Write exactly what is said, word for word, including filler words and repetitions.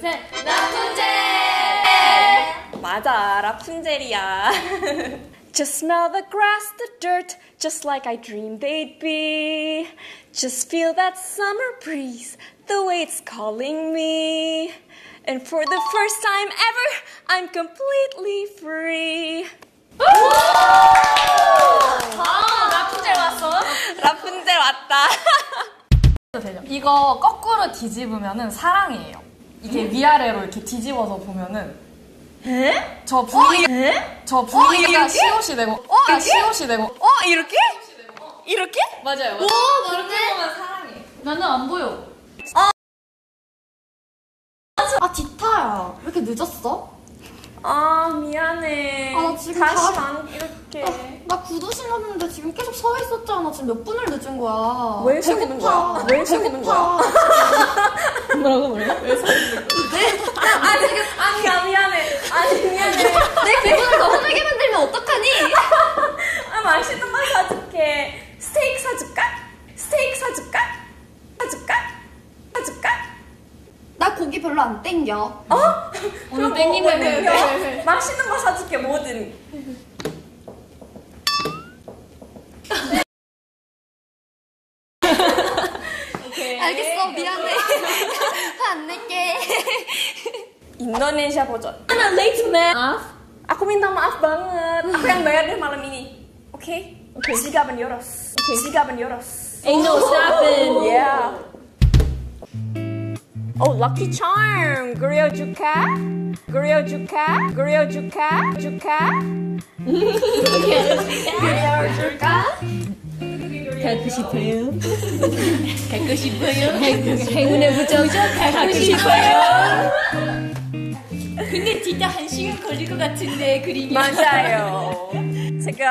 셋. 라푼젤! 맞아, 라푼젤이야. Just smell the grass, the dirt, just like I dreamed they'd be. Just feel that summer breeze, the way it's calling me. And for the first time ever, I'm completely free. 아, 라푼젤 왔어? 라푼젤 왔다. 이거 거꾸로 뒤집으면은 사랑이에요. 이게 위아래로 이렇게 뒤집어서 보면은 에? 저 부위, 에? 저 부위가 어, 시옷이 되고, 어, 아, 이렇게? 시옷이 되고. 어, 이렇게? 이렇게? 맞아요. 오, 그렇게 맞네. 보면 사랑해. 나는 안 보여. 아, 디타야. 왜 이렇게 늦었어? 아, 미안해. 아, 나 지금 다시 다- 안 이렇게. 나 구두 신었는데 지금 계속 서 있었잖아. 지금 몇 분을 늦은 거야. 왜 서 있는 거야? 왜 서 있는 거야? 뭐라고 뭐라고? 왜 서 있는 거야? 아, 지금, 아니, 아, 미안해. 아니, 미안해. 내 기분을 더 화나게 만들면 어떡하니? 아, 맛있는 거 사줄게. 스테이크 사줄까? 스테이크 사줄까? 사줄까? 사줄까? 나 고기 별로 안 땡겨. 어? 오늘 그럼 땡긴다며. 뭐, 뭐 땡겨? 맛있는 거 사줄게, 뭐든. 오케이. 알겠어, 미안해. 화 안 낼게. Indonesia 버전. Ana late man. Aku minta maaf banget. Aku yang bayar deh malam ini. Oke? Oke. Sigaban euros. Oke. Sigaban euros. Ain't no stopping. Yeah. Oh, lucky charm. Grill juka. Grill juka. Grill juka. Juka. 그려줄까? 갖고 싶어요. 갖고 싶어요. 행운의 부적 갖고 싶어요. 근데 진짜 한 시간 걸릴 것 같은데 그림이. 맞아요. 제가